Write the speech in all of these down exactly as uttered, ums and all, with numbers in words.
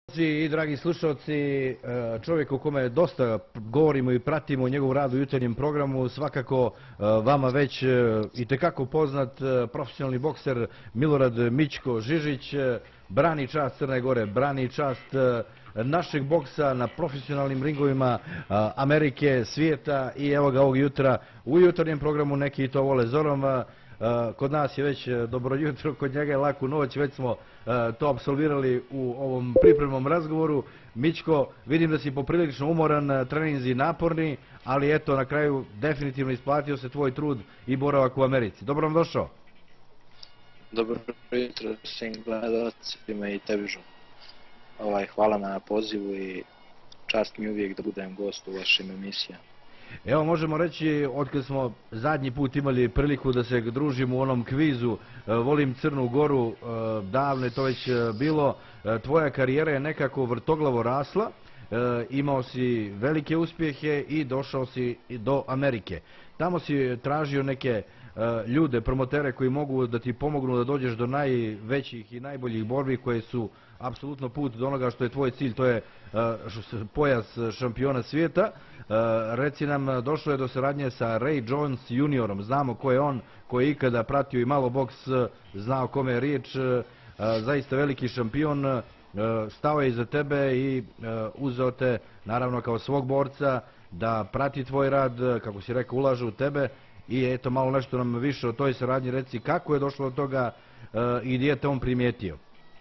I dragi slušalci, čovjek o kome dosta govorimo i pratimo njegov rad u jutarnjem programu, svakako vama već i tekako poznat profesionalni bokser Milorad Mićko Žižić, brani čast Crne Gore, brani čast našeg boksa na profesionalnim ringovima Amerike, svijeta i evo ga ovog jutra u jutarnjem programu, neki to vole zorom. Kod nas je već dobro jutro, kod njega je laku noć, već smo to apsolvirali u ovom pripremnom razgovoru. Mićko, vidim da si poprilično umoran, treninzi naporni, ali eto, na kraju definitivno isplatio se tvoj trud i boravak u Americi. Dobro vam došao. Dobro jutro svim gledalcima i tebi, Žo. Hvala na pozivu i čast mi uvijek da budem gost u vašim emisijama. Evo, možemo reći, otkad smo zadnji put imali priliku da se družimo u onom kvizu Volim Crnu Goru, davno je to već bilo, tvoja karijera je nekako vrtoglavo rasla, imao si velike uspjehe i došao si do Amerike. Tamo si tražio neke ljude, promotere koji mogu da ti pomognu da dođeš do najvećih i najboljih borbi koje su apsolutno put do onoga što je tvoj cilj, to je pojas šampiona svijeta. Reci nam, došlo je do saradnje sa Ray Jones juniorom, znamo ko je on, ko je ikada pratio i malo boks, zna o kome je riječ, zaista veliki šampion, stao je iza tebe i uzeo te naravno kao svog borca da prati tvoj rad, kako si rekao, ulaže u tebe i eto malo nešto nam više o toj saradnji, reci kako je došlo do toga i gdje je te on primijetio.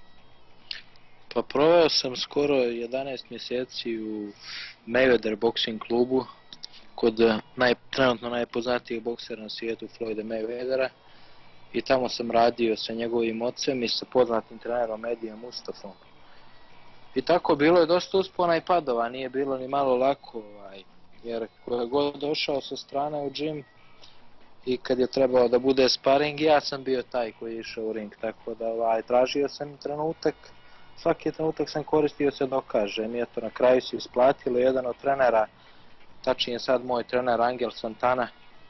Pa proveo sam skoro jedanaest mjeseci u Mayweather boxing klubu kod naj, trenutno najpoznatijeg boksera na svijetu Floyda Mayweathera i tamo sam radio sa njegovim ocem i sa poznatim trenerom Edijem Mustafom. I tako bilo je dosta uspona i padova, nije bilo ni malo lako, ovaj, jer ko je god došao sa strane u džim i kad je trebao da bude sparing, ja sam bio taj koji je išao u ring, tako da ovaj, tražio sam trenutak. Svaki trenutak sam koristio se dokažem i eto na kraju se isplatilo. Jedan od trenera, tačnije sad moj trener Angel Santana,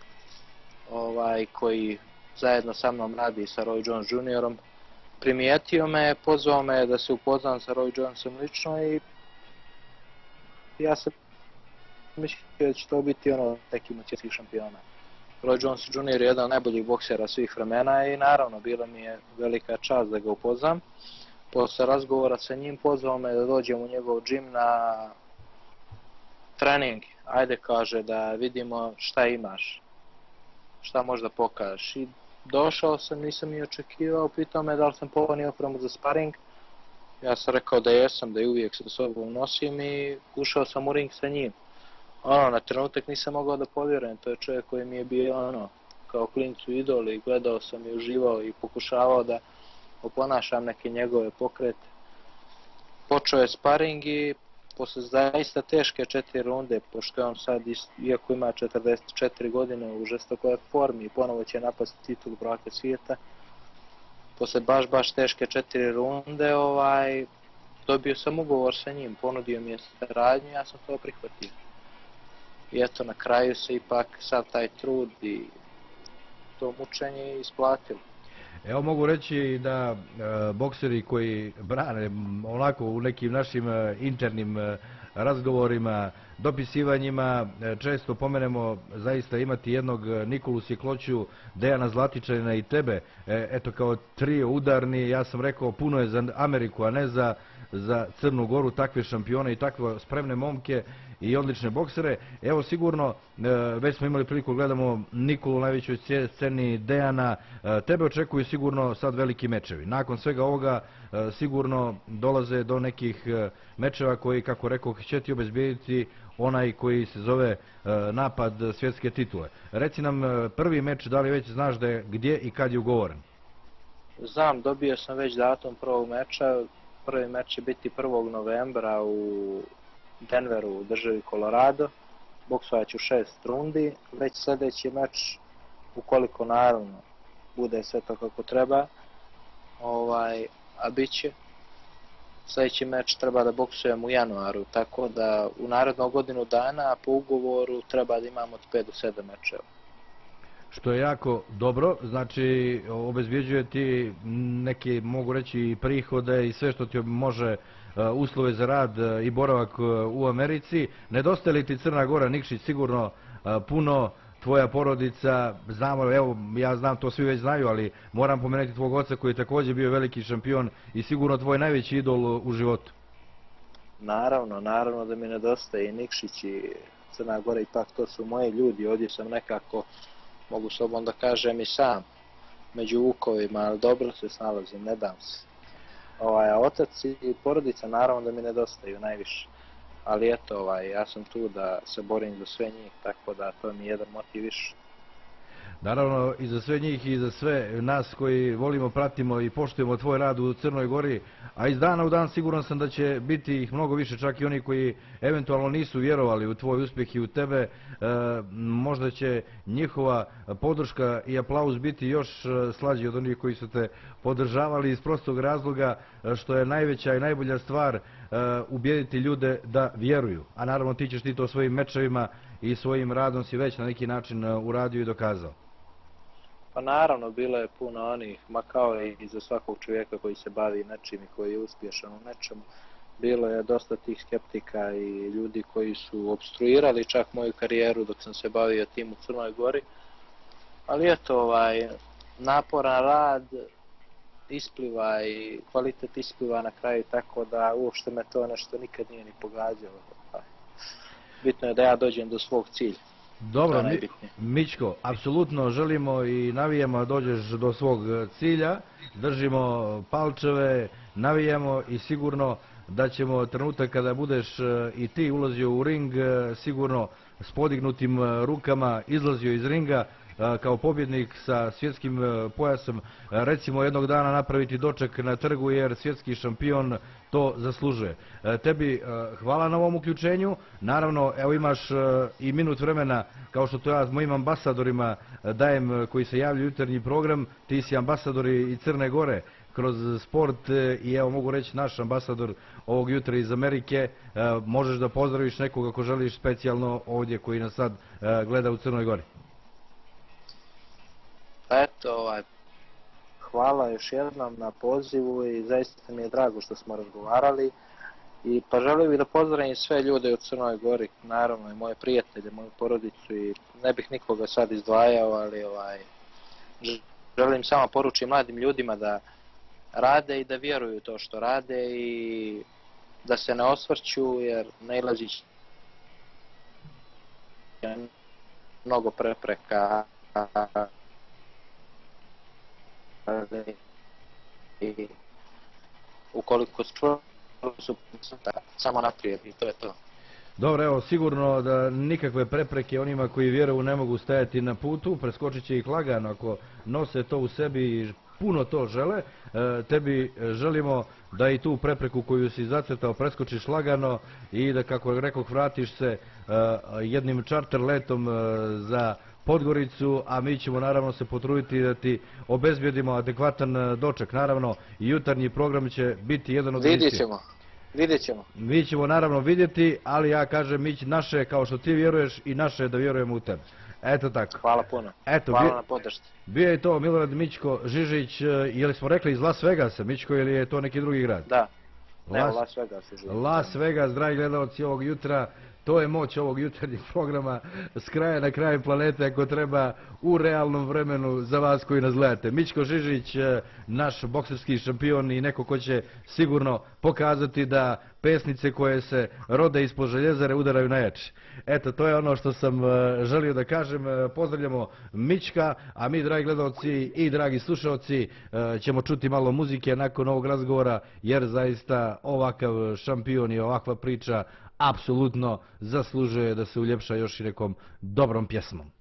ovaj, koji zajedno sa mnom radi sa Roy Jones juniorom, primijetio me, pozvao me da se upoznam sa Roy Jonesom lično i ja sam mislio da će to biti ono neki svjetskih šampiona. Roy Jones junior je jedan od najboljih boksera svih vremena i naravno bila mi je velika čast da ga upoznam. Posle razgovora sa njim pozvao me da dođem u njegov džim na trening. Ajde, kaže, da vidimo šta imaš, šta možda pokažeš. I došao sam, nisam ni očekivao, pitao me da li sam ponio opremu za sparing. Ja sam rekao da jesam, da je uvijek sa sobom nosim i ušao sam u ring sa njim. Ono, na trenutak nisam mogao da povjerujem, to je čovjek koji mi je bio ono, kao klincu idol i gledao sam i uživao i pokušavao da oponašam neke njegove pokrete. Počeo je sparing i posle zaista teške četiri runde, pošto je on sad, iako ima četrdeset četiri godine, u žestokoj formi i ponovo će napasti titul prvaka svijeta, posle baš baš teške četiri runde ovaj, dobio sam ugovor sa njim, ponudio mi je saradnju, ja sam to prihvatio. I eto, na kraju se ipak sad taj trud i to mučenje isplatilo. Evo mogu reći da e, bokseri koji brane onako u nekim našim e, internim e, razgovorima, dopisivanjima, e, često pomenemo zaista imati jednog Nikolu Sjekloću, Dejana Zlatičanina i tebe, e, eto kao trio udarni, ja sam rekao puno je za Ameriku, a ne za, za Crnu Goru, takve šampione i takve spremne momke i odlične boksere. Evo sigurno, već smo imali priliku gledamo Nikolu u najvećoj sceni, Dejana, tebe očekuju sigurno sad veliki mečevi. Nakon svega ovoga sigurno dolaze do nekih mečeva koji, kako rekao, će ti obezbijediti onaj koji se zove napad svjetske titule. Reci nam prvi meč, da li već znaš da je gdje i kad je ugovoren? Znam, dobio sam već datum prvog meča. Prvi meč će biti prvog novembra u Denveru u državi Colorado, boksovat ću šest rundi, već sljedeći meč, ukoliko naravno bude sve to kako treba, ovaj, a bit će, sljedeći meč treba da boksujem u januaru, tako da u naredno godinu dana po ugovoru treba da imam od pet do sedam mečeva. Što je jako dobro, znači obezbjeđuje ti neke, mogu reći, prihode i sve što ti može uslove za rad i boravak u Americi. Nedostaje li ti Crna Gora, Nikšić, sigurno puno, tvoja porodica, znamo, evo, ja znam, to svi već znaju, ali moram pomenuti tvog oca koji je također bio veliki šampion i sigurno tvoj najveći idol u životu. Naravno, naravno da mi nedostaje i Nikšić i Crna Gora, ipak to su moji ljudi, ovdje sam nekako, mogu sobom da kažem i sam, među vukovima, ali dobro se snalazim, ne dam se. Ovaj, otac i porodica naravno da mi nedostaju najviše, ali eto, ovaj, ja sam tu da se borim za sve njih, tako da to mi je jedan motiv više. Naravno i za sve njih i za sve nas koji volimo, pratimo i poštujemo tvoj rad u Crnoj Gori, a iz dana u dan siguran sam da će biti ih mnogo više, čak i oni koji eventualno nisu vjerovali u tvoj uspjeh i u tebe, e, možda će njihova podrška i aplauz biti još slađi od onih koji su te podržavali iz prostog razloga što je najveća i najbolja stvar e, ubijediti ljude da vjeruju, a naravno ti ćeš ti to svojim mečevima i svojim radom si već na neki način uradio i dokazao. Pa naravno, bilo je puno onih, ma kao i za svakog čovjeka koji se bavi nečim i koji je uspješan u nečemu, bilo je dosta tih skeptika i ljudi koji su obstruirali čak moju karijeru dok sam se bavio tim u Crnoj Gori, ali eto, ovaj, naporan rad ispliva i kvalitet ispliva na kraju, tako da uopšte me to nešto nikad nije ni pogađalo. Bitno je da ja dođem do svog cilja. Dobro, Mićko, apsolutno želimo i navijemo da dođeš do svog cilja, držimo palčeve, navijamo i sigurno da ćemo trenutak kada budeš i ti ulazio u ring, sigurno s podignutim rukama izlazio iz ringa kao pobjednik sa svjetskim pojasom, recimo jednog dana napraviti doček na trgu jer svjetski šampion to zaslužuje. Tebi hvala na ovom uključenju, naravno evo imaš i minut vremena kao što to ja s mojim ambasadorima dajem koji se javljaju u jutarnji program, ti si ambasador i Crne Gore kroz sport i evo mogu reći naš ambasador ovog jutra iz Amerike, možeš da pozdraviš nekoga ako želiš specijalno ovdje koji nas sad gleda u Crnoj Gori. Eto, ovaj, hvala još jednom na pozivu i zaista mi je drago što smo razgovarali i pa želim da pozdravim sve ljude u Crnoj Gori, naravno i moje prijatelje, moju porodicu i ne bih nikoga sad izdvajao, ali ovaj, želim samo poručiti mladim ljudima da rade i da vjeruju to što rade i da se ne osvrću jer nailazi će mnogo prepreka i ukoliko su samo naprijed i to je to. Dobro, evo, sigurno da nikakve prepreke onima koji vjeruju ne mogu stajati na putu, preskočit će ih lagano ako nose to u sebi i puno to žele. E, tebi želimo da i tu prepreku koju si zacrtao preskočiš lagano i da, kako rekoh, vratiš se e, jednim čarter letom e, za Podgoricu, a mi ćemo naravno se potruditi da ti obezbjedimo adekvatan doček. Naravno, i jutarnji program će biti jedan od Vidjet ćemo. Vidjet ćemo. Mi ćemo naravno vidjeti, ali ja kažem, mi naše, kao što ti vjeruješ, i naše da vjerujemo u tebe. Eto tako. Hvala puno. Eto, Hvala bi, na podršci. Bio je to Milorad Mićko Žižić, je li smo rekli iz Las Vegasa, Mićko, ili je to neki drugi grad? Da. Las, Evo, Las Vegas. Las Vegas, dragi gledalci ovog jutra, to je moć ovog jutarnjeg programa s kraja na kraj planete ako treba u realnom vremenu za vas koji nas gledate. Mićko Žižić, naš bokserski šampion i neko ko će sigurno pokazati da pesnice koje se rode ispod željezare udaraju najjače. Eto, to je ono što sam želio da kažem. Pozdravljamo Mićka, a mi, dragi gledalci i dragi slušalci, ćemo čuti malo muzike nakon ovog razgovora, jer zaista ovakav šampion i ovakva priča apsolutno zaslužuje da se uljepša još i nekom dobrom pjesmom.